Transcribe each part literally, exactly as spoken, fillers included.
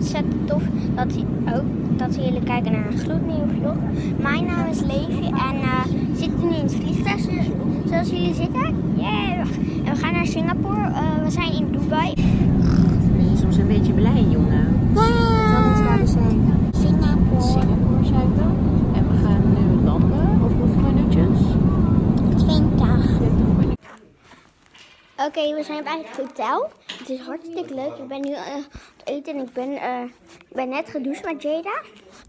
ontzettend tof dat, ook, dat jullie kijken naar een gloednieuwe vlog. Mijn naam is Levi en uh, we zitten nu in het vliegtuig zoals jullie zitten. Yeah. En we gaan naar Singapore. Uh, we zijn in Dubai. Ben je soms een beetje blij, jongen? Vertel eens waar we zijn. Singapore. Singapore zijn we. En we gaan nu landen. Over hoeveel minuutjes? twintig. Oké, okay, we zijn bij het hotel. Het is hartstikke leuk. Ik ben nu uh, aan het eten en ik ben, uh, ik ben net gedoucht met Jada.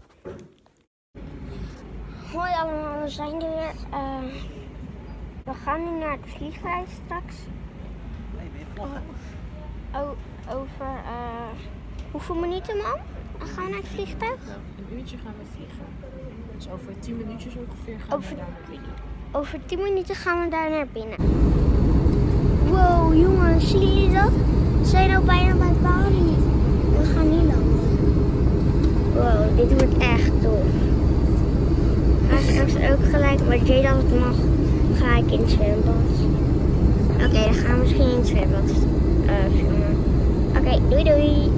Hoi allemaal, we zijn er weer. Uh, we gaan nu naar het vliegtuig straks. Oh, oh, over uh, hoeveel minuten, man? Dan gaan we naar het vliegtuig? Nou, een uurtje gaan we vliegen. Dus over tien minuutjes ongeveer gaan over, we daar naar binnen. Over tien minuten gaan we daar naar binnen. Wow, jongens, zien jullie dat? We zijn al bijna bij Bali. We gaan nu landen. Wow, dit wordt echt tof. Ga straks ook gelijk, maar Jada als het mag, ga ik in het zwembad. Oké, okay, dan gaan we misschien in het zwembad uh, filmen. Oké, okay, doei doei.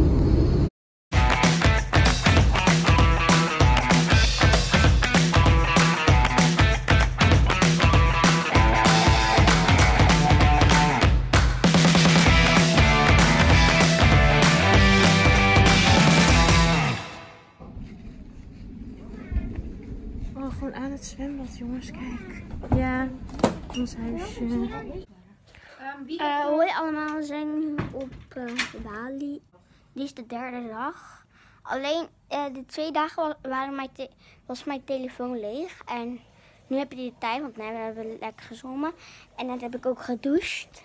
Oh, gewoon aan het zwembad, jongens, kijk. Ja, ons huisje. Uh, hoi allemaal, we zijn nu op uh, Bali. Dit is de derde dag. Alleen uh, de twee dagen waren mijn was mijn telefoon leeg. En nu heb je de tijd, want nee, we hebben lekker gezwommen. En net heb ik ook gedoucht.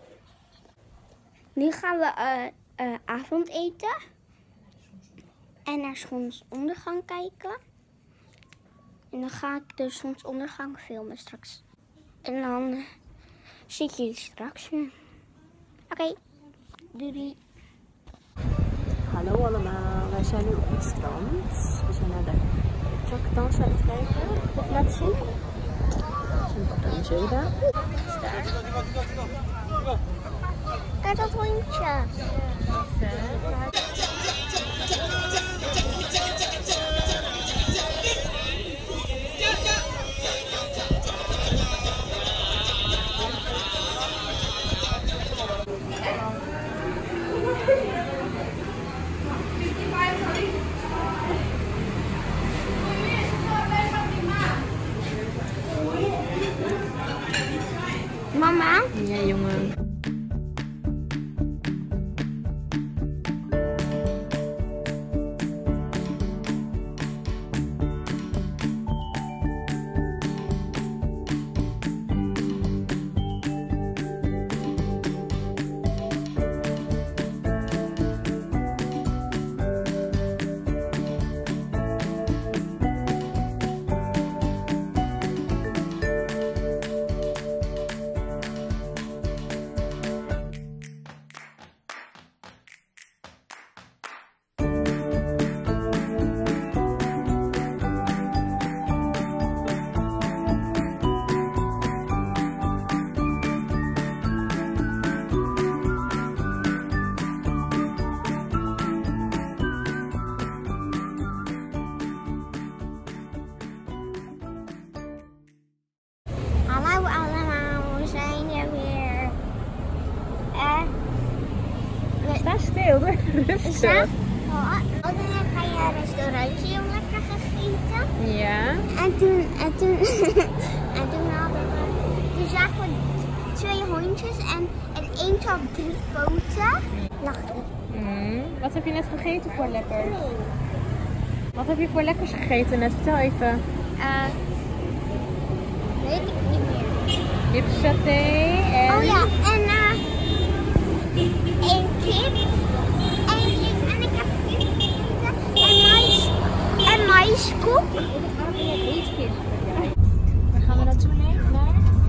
Nu gaan we uh, uh, avondeten. En naar zonsondergang kijken. En dan ga ik de zonsondergang filmen straks. En dan uh, zie ik jullie straks weer. Oké, okay. Doei. Hallo allemaal, wij zijn nu op het strand. We zijn naar de Chakdans aan het kijken. Of laten zien. Zijn papa en Jada. Kijk dat hondje. Mama? Ja, jongen. Sta stil, doe even rustig. Oh, dan ga je een restaurantje om lekker gegeten. Ja. En toen, en toen, en toen hadden we, toen zagen we twee hondjes en, en eentje had drie poten. Lachen. Mm. Wat heb je net gegeten voor lekkers? Nee. Wat heb je voor lekkers gegeten net? Vertel even. Uh, weet ik niet meer. Kipsaté en... Oh ja, en uh, een kip. En, en ik heb kip gegeten. En mais. En maiskoek. Waar gaan we naartoe? Nee? Naar?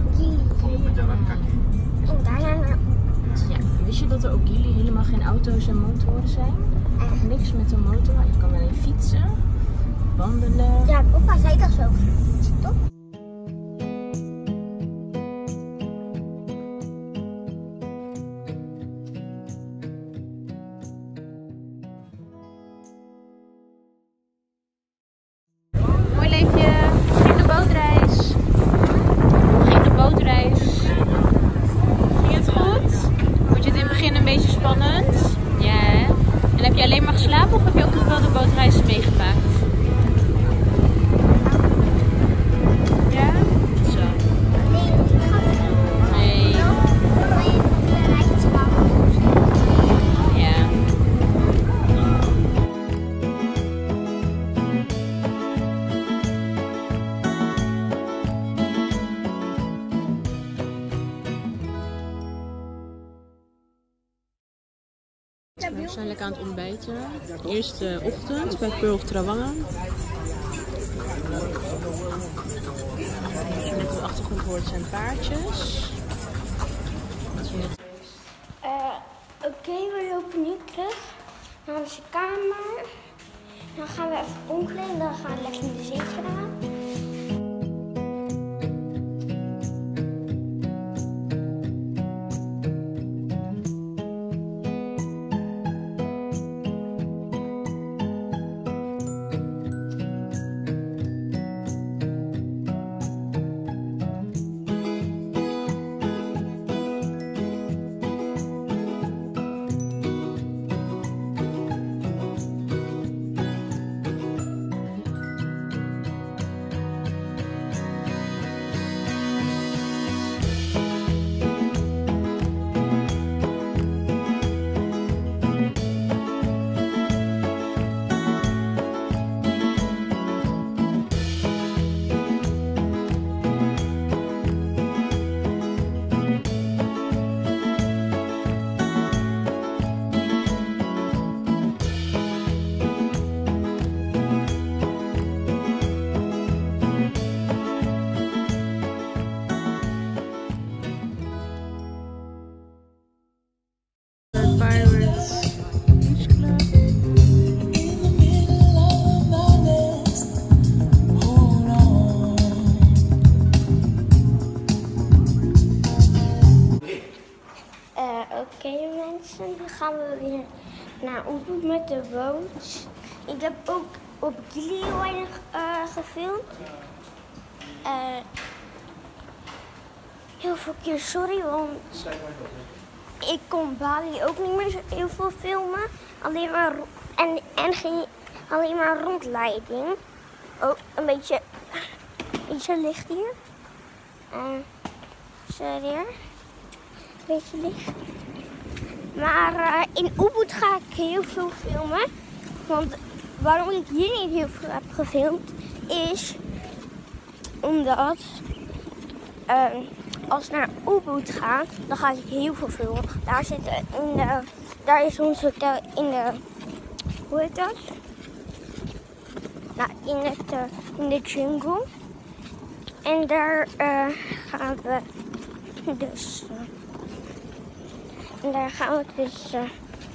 Oh, daar zijn we. Ja. Wist je dat er op Gili helemaal geen auto's en motoren zijn? Echt niks met een motor. Je kan alleen fietsen, wandelen. Ja, papa zei dat zo. Toch? slapen of heb je ook nog wel de bootreizen meegemaakt? Ja? Zo. Nee, ik ga filmen. Nee. Maar je moet de rijtjes maken. Ja. We zijn lekker aan het ontbijten. Eerste ochtend bij Pearl of Trawangen. Als je op de achtergrond hoort zijn paardjes. Uh, Oké, okay, we lopen nu terug naar onze kamer. Dan gaan we even omkleden, dan gaan we lekker in de zee gaan. Oké okay, mensen, dan gaan we weer naar Ubud met de boot. Ik heb ook op Gili uh, gefilmd. Uh, heel veel keer sorry, want ik kon Bali ook niet meer zo heel veel filmen. Alleen maar, en, en geen, alleen maar rondleiding. Oh, een beetje, een beetje licht hier. Uh, sorry hoor. Een beetje licht. Maar uh, in Ubud ga ik heel veel filmen. Want waarom ik hier niet heel veel heb gefilmd is omdat uh, als naar Ubud gaat, dan ga ik heel veel filmen. Daar zit in de, daar is ons hotel in de, hoe heet dat? Nou, in, het, uh, in de jungle. En daar uh, gaan we dus. Uh, En daar gaan we dus, uh,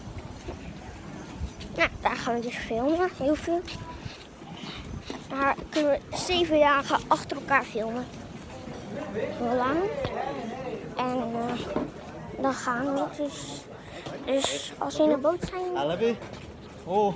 nou, daar gaan we dus filmen, heel veel. Daar kunnen we zeven dagen achter elkaar filmen. Heel lang. En uh, dan gaan we dus, dus als we in de boot zijn. Oh.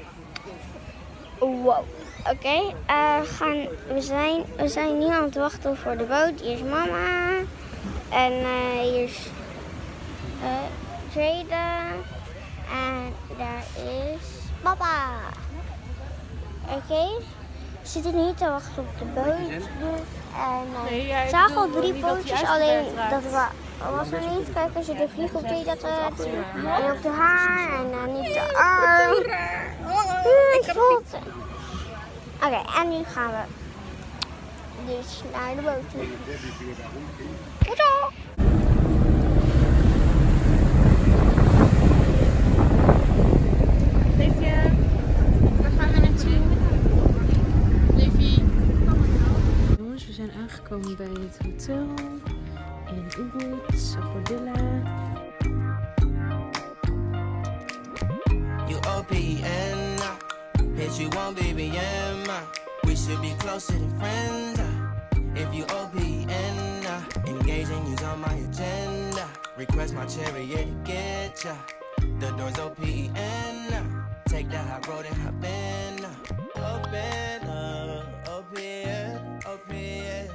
Wow. Oké, okay, uh, gaan we zijn, we zijn nu aan het wachten voor de boot. Hier is mama. En uh, hier is Uh, Jada en daar is papa. Oké, okay. We zitten niet te wachten op de boot. Dus, en uh, nee, ja, zagen al drie bootjes, alleen dat wa was er niet. Kijk, als je de vlieg op deed, dat het en op de haar en uh, niet de arm. Ik voel het. Oké, okay, en nu gaan we dus naar de boot toe. Hoera! We zijn aangekomen bij het hotel in Ubud, Safardilla. You O P N, hit you on baby M. We should be closer than friends. If you O P N, engaging you's on my agenda. Request my chariot to get ya. The door's O P N. Take the high road and hop in. Open up, O P N. Open, yeah.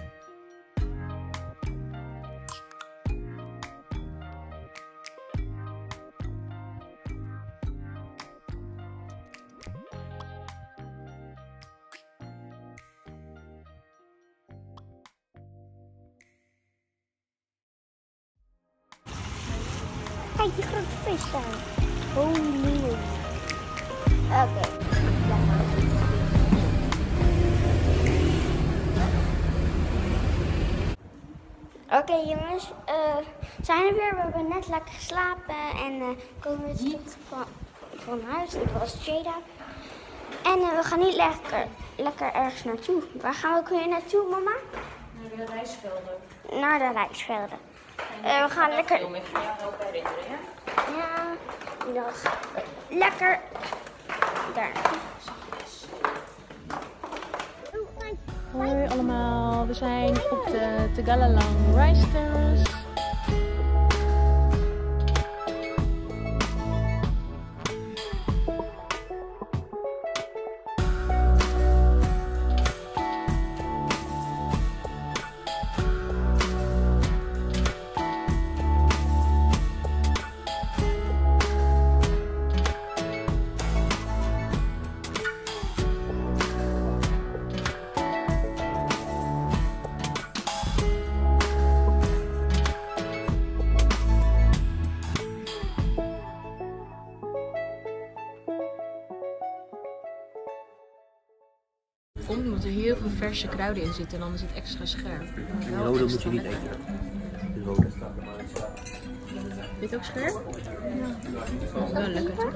kijk die grote vis daar. Holy. Oké. Okay. Oké okay, jongens, uh, zijn er weer. We hebben net lekker geslapen en uh, komen we terug van, van huis. Ik was Jada. En uh, we gaan niet lekker, lekker ergens naartoe. Waar gaan we ook weer naartoe, mama? Naar de rijstvelden. Naar de rijstvelden. Uh, we gaan lekker... Film. Ik ga jou helpen herinneren, ja? Ja, dan gaan we lekker daar. Hoi allemaal, we zijn op de Tegalalang Rice Terrace. Komt omdat er heel veel verse kruiden in zitten en dan is het extra scherp. Die rode moet je niet eten. De rode. Dit ook scherp? Ja. Dat is wel lekker toch?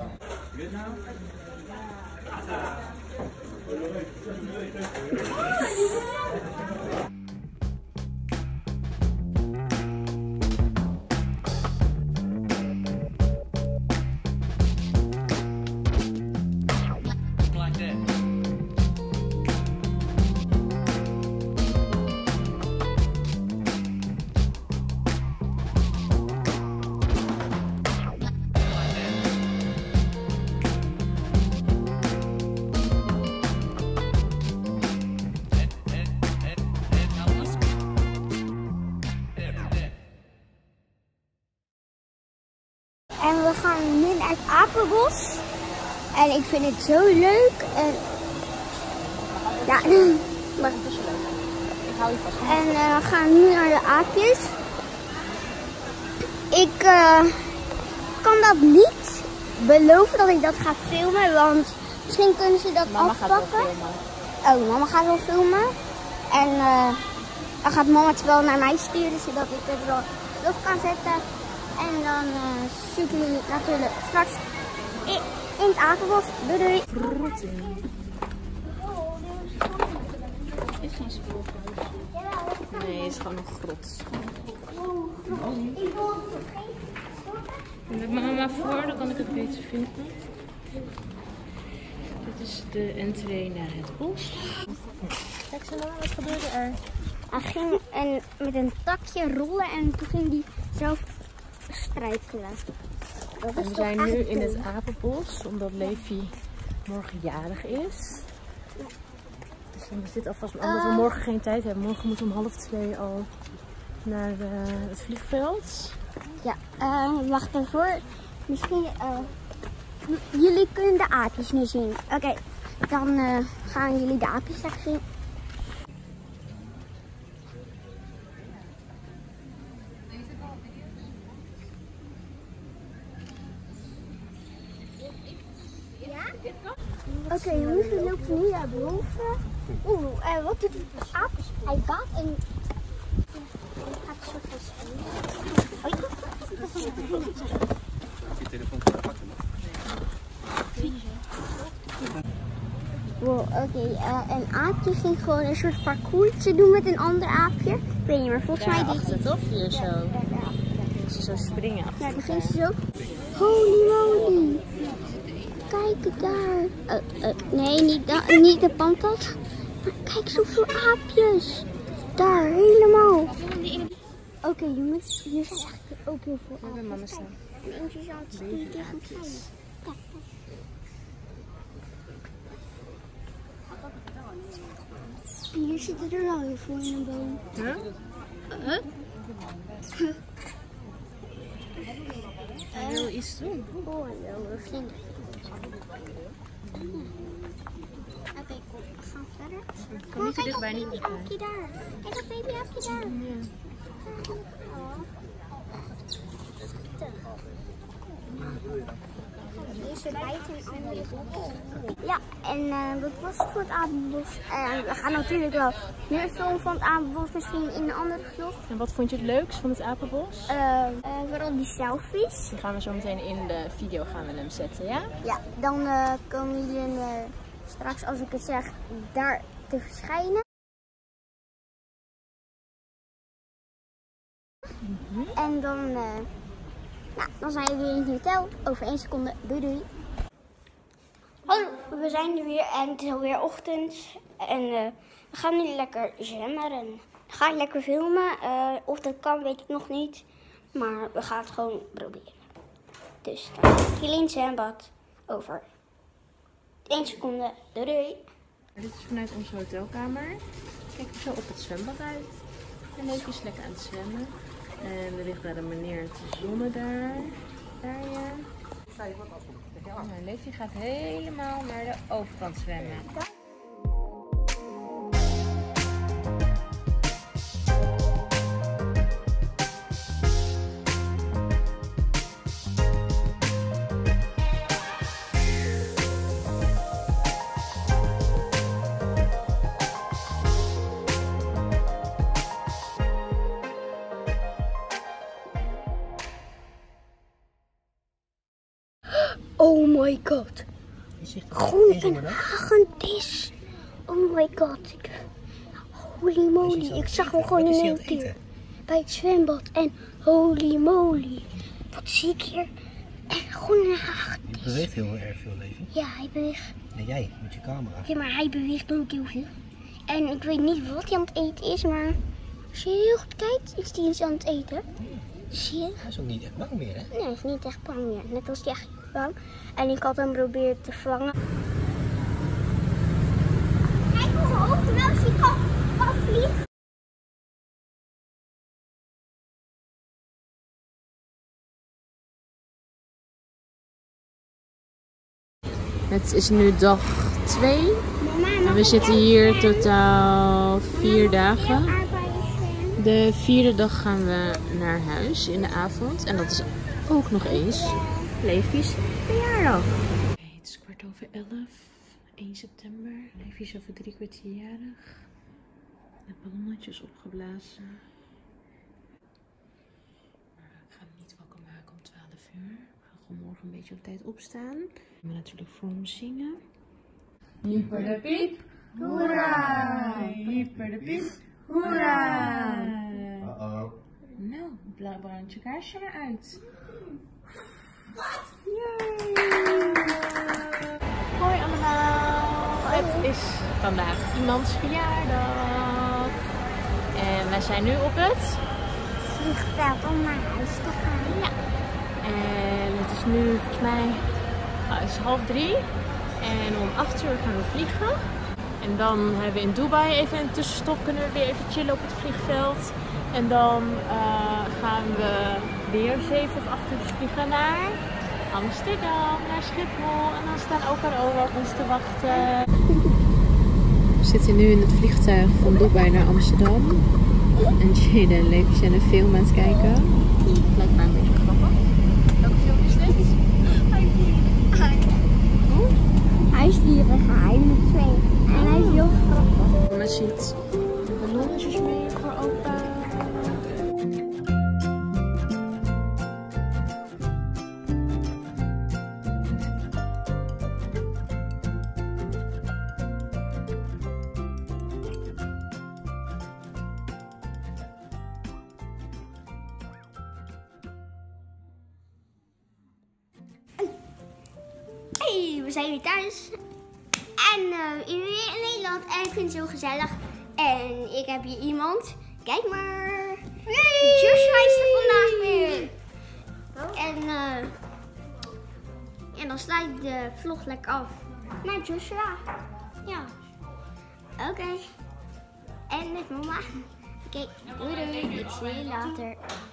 En we gaan nu naar het apenbos. En ik vind het zo leuk. En ja, maar Het is leuk. Ik hou je vast. En uh, we gaan nu naar de aapjes. Ik uh, kan dat niet beloven dat ik dat ga filmen, want misschien kunnen ze dat Mama afpakken. gaat wel filmen. Oh, mama gaat wel filmen. En uh, dan gaat mama het wel naar mij sturen, zodat ik het wel terug kan zetten. En dan uh, zoeken jullie natuurlijk straks in, in het apenbos. Doei doei! Is geen spoorhuis. Nee, het is gewoon een grot. Met mama voor, dan kan ik het beter vinden. Dit is de entree naar het bos. Kijk zo, wat gebeurde er? Hij ging een, met een takje rollen en toen ging hij zelf struikelen. Dat is En we toch zijn nu eigenlijk in het leuk. apenbos, omdat Levi morgen jarig is. Dus dan is dit alvast, omdat we morgen geen tijd hebben. Morgen moeten we om half twee al naar uh, het vliegveld. Ja, uh, wacht even. Misschien, uh, jullie kunnen de aapjes nu zien. Oké, okay, dan uh, gaan jullie de aapjes straks zien. Oké okay, jongens, we lopen nu naar boven. Oeh, uh, wat doet die aap? Hij gaat en hij gaat een soort van spelen. Hoi. Je telefoon kan je pakken. Wow, oké. Okay, uh, een aapje ging gewoon een soort parcoursje doen met een ander aapje. Ik weet niet, maar volgens mij deed hij... toch? Hier zo. Ja, ze zo springen achter. Ja, dan ging ze zo. Holy moly. Kijk daar. Uh, uh, nee, niet, da niet de pantas. Maar kijk zoveel aapjes. Daar, helemaal. Oké okay, jongens, hier zijn echt ook heel veel aapjes. Mama staan. En eentje is aan het sturen tegen het trein. Kijk, kijk. Hier zitten er wel heel veel in een boom. Huh? Huh? Huh? Hij wil iets doen. Oh, hallo, we vlinder. Oké, okay, kom, we gaan verder. Kom niet te dichtbij, niet dichtbij. Kijk dat babyapje daar. Kijk dat babyapje daar. Ja. Oh. Deze bijten een andere bos. Ja, en uh, dat was het voor het Apenbos. Uh, we gaan natuurlijk wel meer filmen van het Apenbos, misschien in een andere vlog. En wat vond je het leukst van het Apenbos? Uh, uh, vooral die selfies. Die gaan we zo meteen in de video gaan we hem zetten, ja? Ja, dan uh, komen jullie uh, straks, als ik het zeg, daar te verschijnen. Mm-hmm. En dan, uh, nou, dan zijn we weer in het hotel. Over één seconde. Doei doei. Hallo, we zijn er weer en het is alweer ochtend. En uh, we gaan nu lekker zwemmen. Dan ga ik lekker filmen. Uh, of dat kan, weet ik nog niet. Maar we gaan het gewoon proberen. Dus dan gaan we in het zwembad. Over één seconde. Doei doei. Dit is vanuit onze hotelkamer. Kijk zo op het zwembad uit. En Leefje is lekker aan het zwemmen. En er ligt daar een meneer te zonnen daar. Daar ja. Nou, Leefje gaat helemaal naar de overkant zwemmen. Oh my god. Groen en hagedis. Oh my god. Holy moly. Ik zag hem gewoon in één keer. Bij het zwembad. En holy moly. Wat zie ik hier? En groen en hagedis. Je beweegt heel erg veel, Leefje. Ja, hij beweegt. En jij, met je camera. Ja, maar hij beweegt ook heel veel. En ik weet niet wat hij aan het eten is, maar als je heel goed kijkt, is hij iets aan het eten. Zie je? Hij is ook niet echt bang meer, hè? Nee, hij is niet echt bang meer. Net als hij echt bang. En ik had hem proberen te vangen. Kijk hoe hoog terwijl hij kan, kan vliegen. Het is nu dag twee. En we zitten hier totaal vier dagen. De vierde dag gaan we naar huis in de avond. En dat is ook nog eens Leefjes verjaardag. Okay, het is kwart over elf. één september. Leefje is over drie kwartier jarig. De ballonnetjes opgeblazen. Ik ga hem niet wakker maken om twaalf uur. We gaan gewoon morgen een beetje op tijd opstaan. We gaan natuurlijk voor hem zingen. Hyper de piep, hoera! Hyper de piep, hoera! Uh-oh. Nou, brand je kaarsje maar uit. Wat? Hoi allemaal! Het is vandaag iemands verjaardag. En wij zijn nu op het vliegveld om naar huis te gaan. Ja. En het is nu volgens mij oh, het is half drie. En om acht uur gaan we vliegen. En dan hebben we in Dubai even een tussenstop. Kunnen we weer even chillen op het vliegveld. En dan uh, gaan we weer zeven of acht uur vliegen naar Amsterdam, naar Schiphol. En dan staan opa en oma op ons te wachten. We zitten nu in het vliegtuig van Dubai naar Amsterdam. En Jada en Leefje zijn een film aan het kijken. Lijkt mij een beetje grappig. Welke film is dit? Huisdieren geheim twee. En hij is heel grappig. Mama ziet de ballonnetjes mee voor opa. Hey, we zijn weer thuis. En uh, weer in Nederland. En ik vind het zo gezellig. En ik heb hier iemand. Kijk maar. Hey. Joshua is er vandaag weer. Oh. En, uh, en dan sluit ik de vlog lekker af. Naar Joshua. Ja. Oké. Okay. En met mama. Oké, okay. Doei doei. Ik zie je later.